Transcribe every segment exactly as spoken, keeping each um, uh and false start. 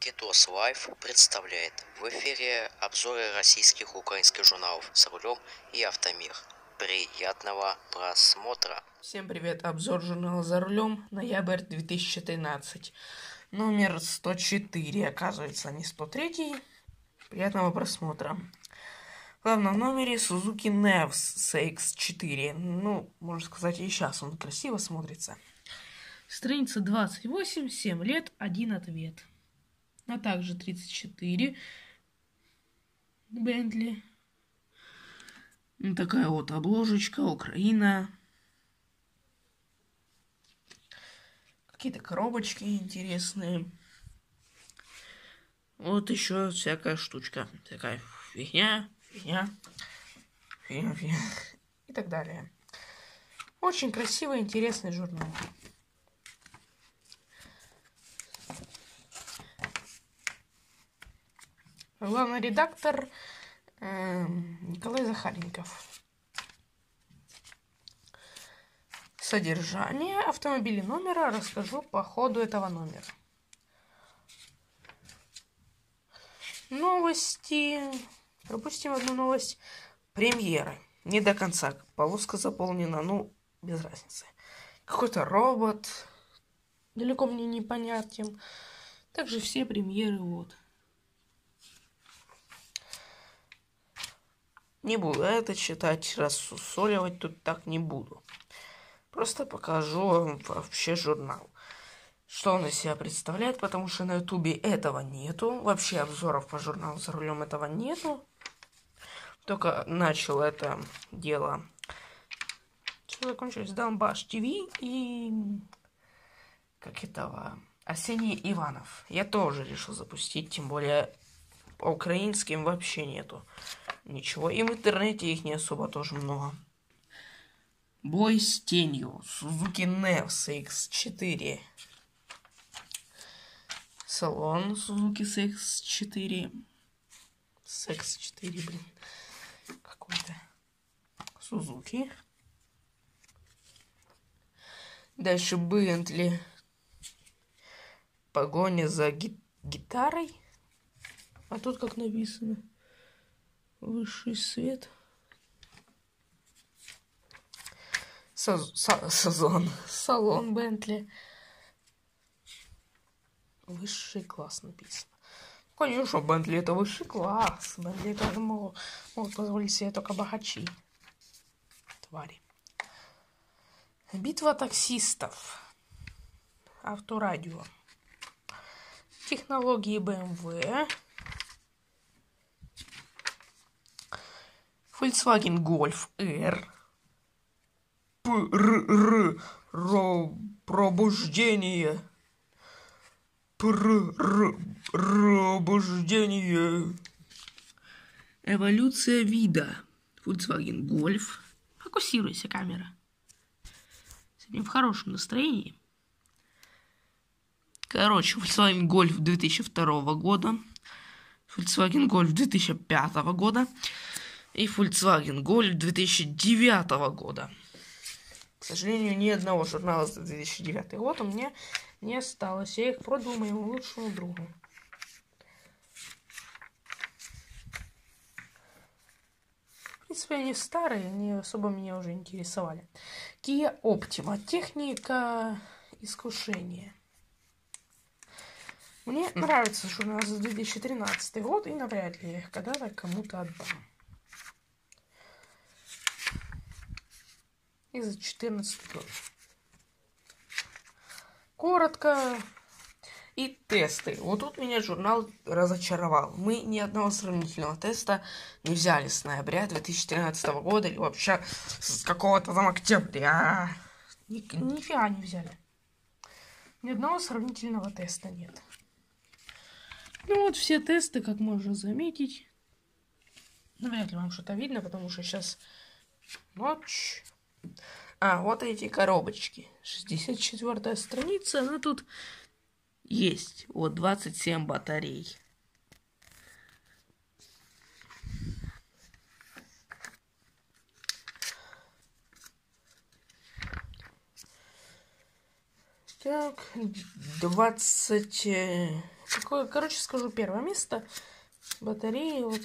Китос Лайф представляет в эфире обзоры российских и украинских журналов «За рулем» и «Автомир». Приятного просмотра! Всем привет! Обзор журнала «За рулем», ноябрь две тысячи тринадцать. Номер сто четыре, оказывается, не сто три. Приятного просмотра. В главном номере Suzuki Nevs си икс четыре. Ну, можно сказать, и сейчас он красиво смотрится. Страница двадцать восемь, семь лет, один ответ. А также тридцать четыре. Бентли. Такая вот обложечка, Украина. Какие-то коробочки интересные. Вот еще всякая штучка. Такая фигня, фигня, фигня, фигня. И так далее. Очень красивый, интересный журнал. Главный редактор э, Николай Захаренков. Содержание автомобиля номера расскажу по ходу этого номера. Новости. Пропустим одну новость. Премьеры. Не до конца. Полоска заполнена, ну, без разницы. Какой-то робот. Далеко мне непонятен. Также все премьеры, вот. Не буду это читать, рассусоливать тут так не буду. Просто покажу вам вообще журнал. Что он из себя представляет, потому что на ютубе этого нету. Вообще обзоров по журналу «За рулем» этого нету. Только начал это дело. Все закончилось. Донбасс ТВ и... Как этого... Арсений Иванов. Я тоже решил запустить, тем более по украинским вообще нету ничего. И в интернете их не особо тоже много. Бой с тенью. Suzuki Nevs си икс четыре. Салон Suzuki си икс четыре. си икс четыре, блин. Какой-то. Suzuki. Дальше Бентли. Погоня за ги- гитарой. А тут как написано. Высший свет. Саз- са- Сазон. Салон Бентли. Высший класс написано. Конечно, Бентли это высший класс. Бентли это могут, могут позволить себе только богачи. Твари. Битва таксистов. Авторадио. Технологии бэ эм вэ. Volkswagen Golf R. Пр-р. Пробуждение. Пр-р. Пробуждение. Эволюция вида. Volkswagen Golf. Фокусируйся, камера. Сегодня в хорошем настроении. Короче, Volkswagen Golf две тысячи второго года. Volkswagen Golf две тысячи пятого года. И Volkswagen Golf две тысячи девятого года. К сожалению, ни одного журнала за две тысячи девятый год у меня не осталось. Я их продал моему лучшему другу. В принципе, они старые, они особо меня уже интересовали. Kia Optima. Техника искушения. Мне нравится журнал за две тысячи тринадцатый год, и навряд ли я их когда-то кому-то отдам. И за четырнадцатый год. Коротко. И тесты. Вот тут меня журнал разочаровал. Мы ни одного сравнительного теста не взяли с ноября две тысячи тринадцатого года или вообще с какого-то там октября. Ни, нифига не взяли. Ни одного сравнительного теста нет. Ну вот все тесты, как можно заметить. Навряд ли вам что-то видно, потому что сейчас ночь. А, вот эти коробочки. шестьдесят четвёртая страница, она тут есть. Вот двадцать семь батарей. Так, двадцать... Какое, короче, скажу первое место. Батареи вот.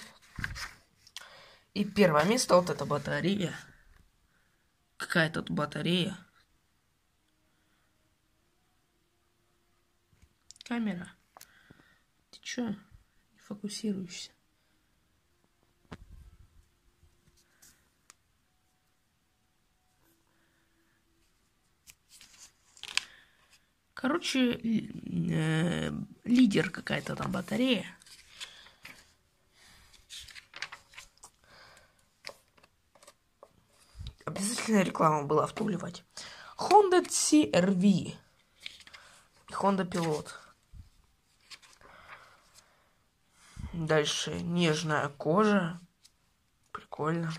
И первое место вот эта батарея. Какая тут батарея? Камера. Ты чё? Не фокусируешься. Короче, э, лидер какая-то там батарея. Обязательно рекламу была втуливать. Honda си эр ви. И Honda Pilot. Дальше нежная кожа. Прикольно.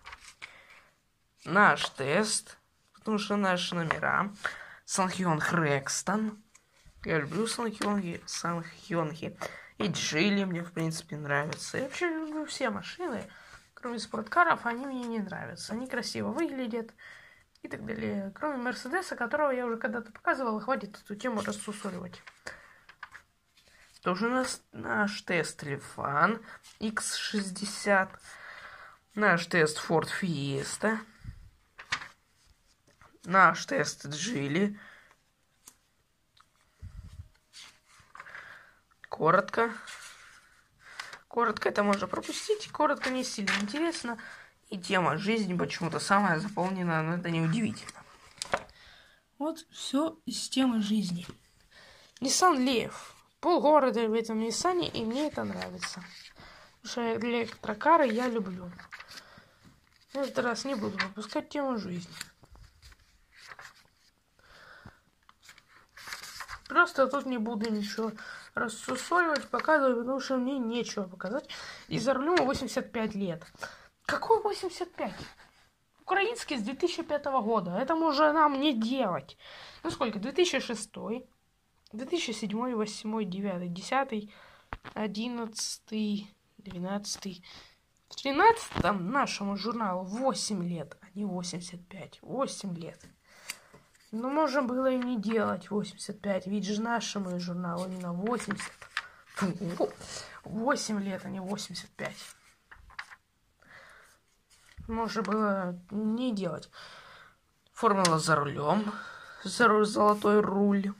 Наш тест. Потому что наши номера. Санхёнг Рекстон. Я люблю Санхёнги. Санхёнги. И Джили мне, в принципе, нравятся. Я вообще люблю все машины. Кроме спорткаров, они мне не нравятся. Они красиво выглядят. И так далее. Кроме Мерседеса, которого я уже когда-то показывал. Хватит эту тему рассусоливать. Тоже у нас наш тест Лифан икс шестьдесят. Наш тест Ford Fiesta. Наш тест Джили. Коротко. Коротко это можно пропустить. Коротко не сильно интересно. И тема жизни почему-то самая заполненная, но это не удивительно. Вот все из темы жизни. Nissan Leaf. Полгорода в этом Ниссане, и мне это нравится. Потому что электрокары я люблю. В этот раз не буду выпускать тему жизни. Просто тут не буду ничего рассусоливать, показывать, потому что мне нечего показать. И за рулем восемьдесят пять лет. Какой восемьдесят пять? Украинский с две тысячи пятого года. Это уже нам не делать. Ну сколько? две тысячи шестой, две тысячи седьмой, восьмой, девятый, десятый, одиннадцатый, двенадцатый. В тринадцатом нашему журналу восемь лет, а не восемьдесят пять. восемь лет. Но можно было и не делать восемьдесят пять, ведь же нашему журналу именно восемьдесят. восемь лет, а не восемьдесят пять. Можно было не делать. Формула за рулем. Золотой руль.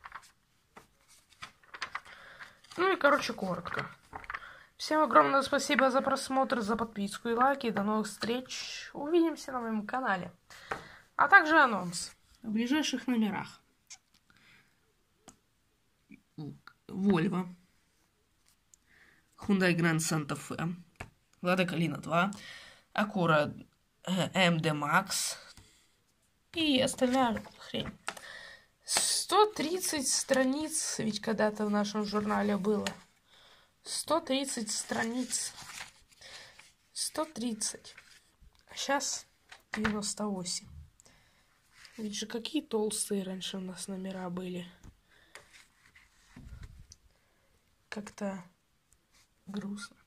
Ну и, короче, коротко. Всем огромное спасибо за просмотр, за подписку и лайки. До новых встреч. Увидимся на моем канале. А также анонс о ближайших номерах. Volvo. Hyundai Grand Santa Fe. Lada Kalina два. Acura эм дэ Max. И остальная хрень. сто тридцать страниц, ведь когда-то в нашем журнале было. сто тридцать страниц. сто тридцать. А сейчас девяносто восемь. Ведь же какие толстые раньше у нас номера были. Как-то грустно.